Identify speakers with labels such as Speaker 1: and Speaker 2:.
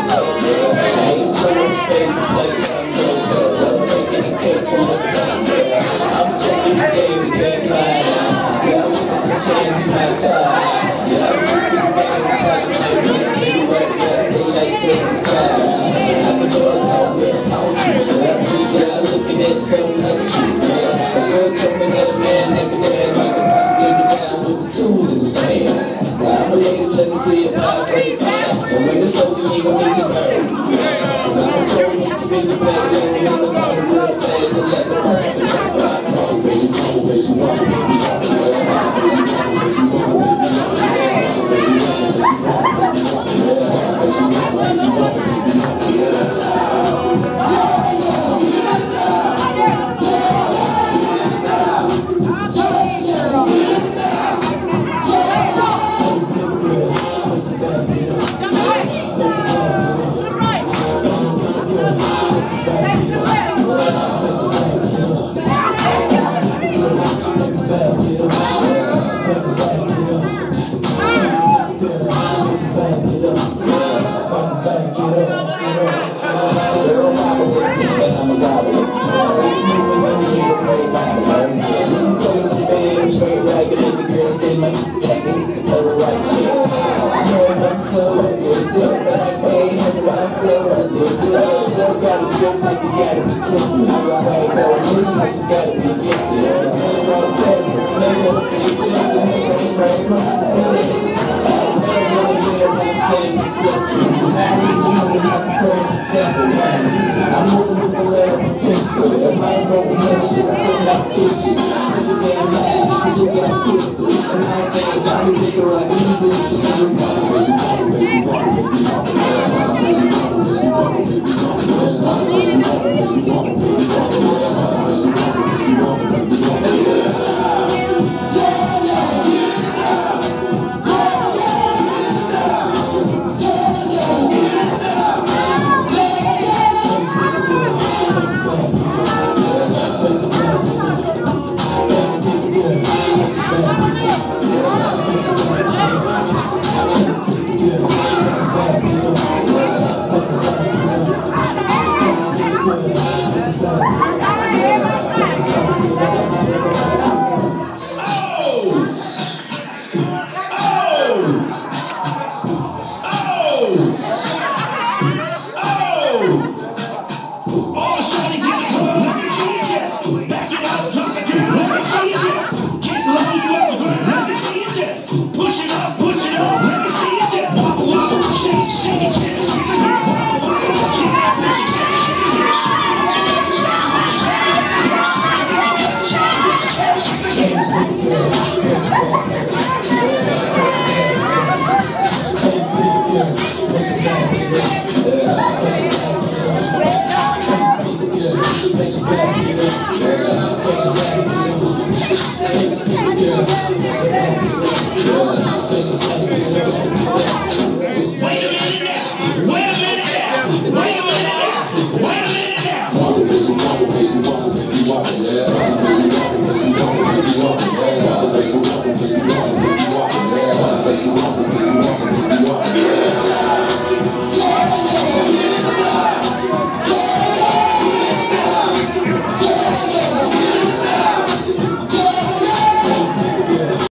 Speaker 1: Change my time. Yeah, I went to the game and tried to make me see what they like every time. I can know it's all real, how you say. Yeah, looking at something like a tree. A girl told me that a man that can dance like a possibly get down with a tool in his hand. I'm a ladies, let me see it vibrate. And when it's over, you gon' need your bird. Cause I'm a pro, make you bend your back, then I'm about to real bad, and let the bird. I'm moving with the letter of pencil. If I ain't broken this shit, I feel like kiss you. Take a damn laugh, cause you got pistol. And I ain't got a nigga like me, this shit
Speaker 2: Yeah.